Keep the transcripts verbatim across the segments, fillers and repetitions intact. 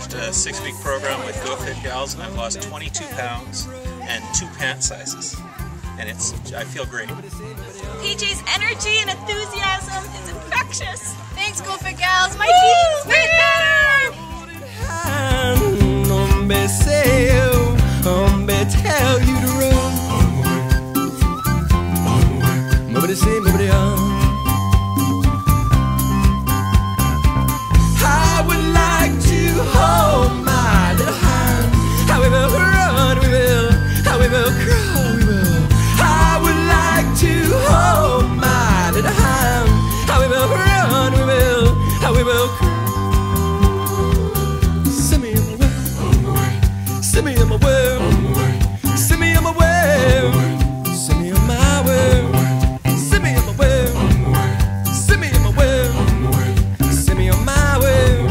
finished a six-week program with Go Fit Gals, and I've lost twenty-two pounds and two pant sizes, and it's I feel great. P J's energy and enthusiasm is infectious. Thanks, Go Fit Gals. My jeans fit better. Tell you to run. Nobody say, nobody else. I would like to hold my little hand. How we will run, we will. How we will crawl, we will. I would like to hold my little hand. How we will run, we will. How we will crawl. Send me on my way. Send me on my way. Send me on my way. Send me on my way. Send me on my way. Send me on my way. Send me on my way.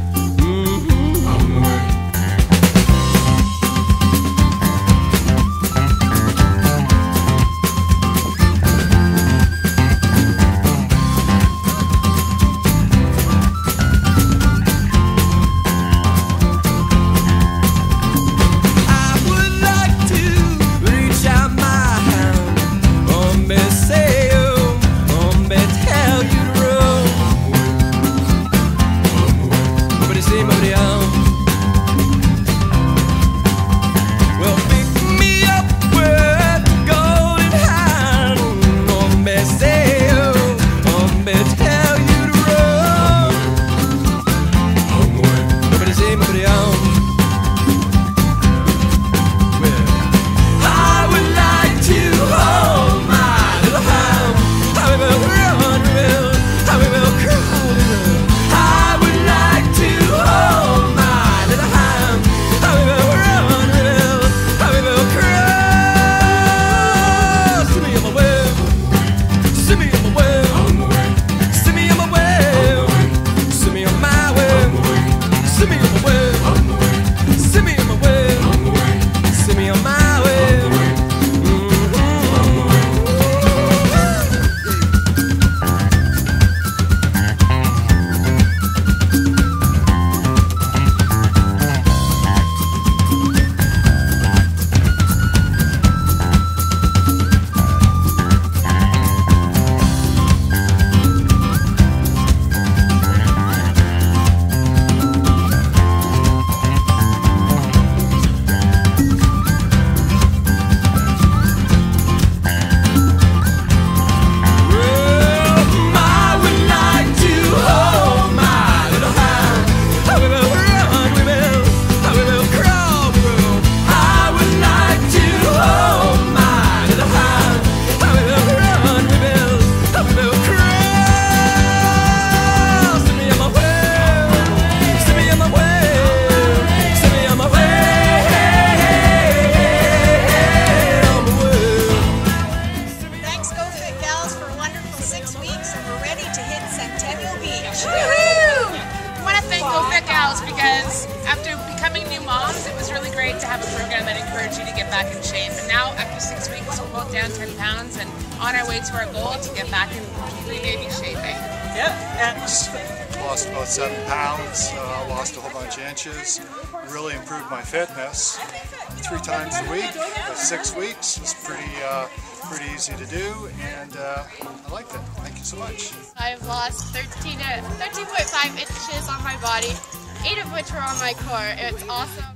Because after becoming new moms, it was really great to have a program that encouraged you to get back in shape. And now, after six weeks, we're both down ten pounds and on our way to our goal to get back in pre-baby shape. Yeah, and lost about seven pounds, uh, lost a whole bunch of inches, really improved my fitness three times a week for six weeks. It's pretty, uh, pretty easy to do, and uh, I liked it. Thank you so much. I've lost thirteen point five inches on my body, eight of which were on my core. It's awesome.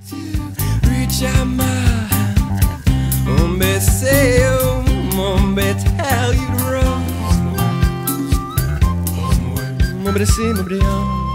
Reach out my hand, hombre, say, hombre, tell you to run. Hombre, say, hombre,